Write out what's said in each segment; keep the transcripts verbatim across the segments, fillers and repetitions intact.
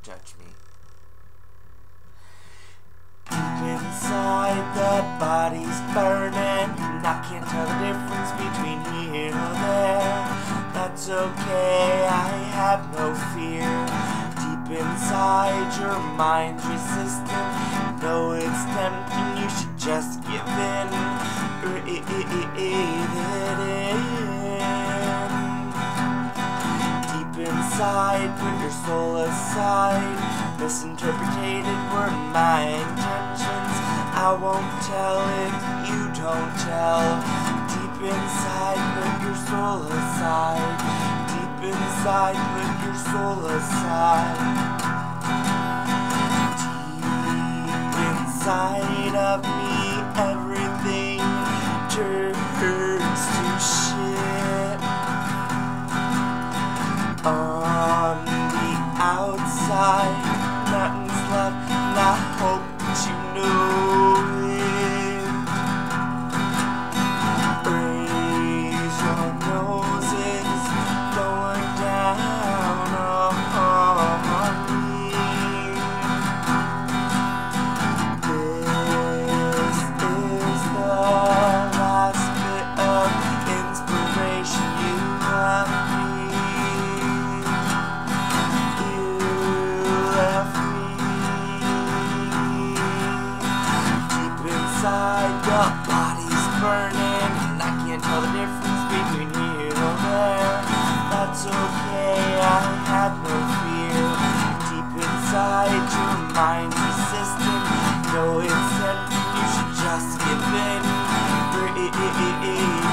judge me. Deep inside, the body's burning, and I can't tell the difference between here or there. That's okay, I have no fear. Deep inside, your mind's resistant. Though it's tempting, you should just give in. Breathe it in. Deep inside, put your soul aside. Misinterpreted were my intentions. I won't tell if you don't tell. Deep inside, put your soul aside. Deep inside, put your soul aside. Deep inside of me, everything turns to shit. On the outside, nothing's left, and I hope that you know it. Raise your noses, going down on me. This is the last bit of inspiration you have me. Inside, the body's burning, and I can't tell the difference between here or there. That's okay, I have no fear. Deep inside, your mind's resistant. Though it's tempting, you should just give in. Breathe it in.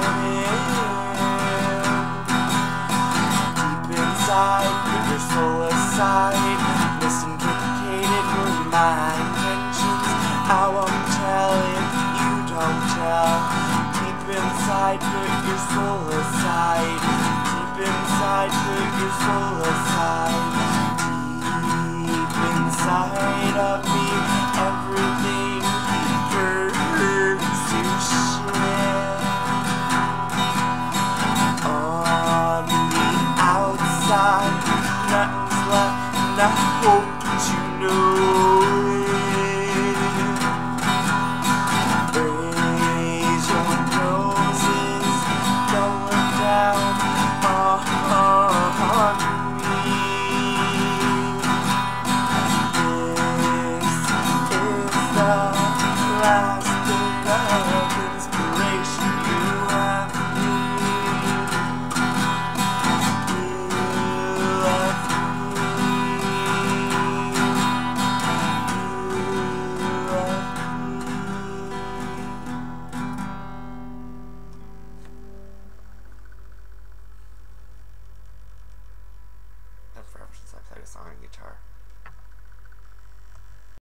Deep inside, put your soul aside. Misinterpreted were my intentions. I won't tell if you don't tell. Deep inside, put your soul aside. Deep inside, put your soul aside. Deep inside of me, everything turns to shit. On the outside, nothing's left, and I hope that you know it. Last bit of inspiration you have me. You left me. And forever since I played a song on guitar.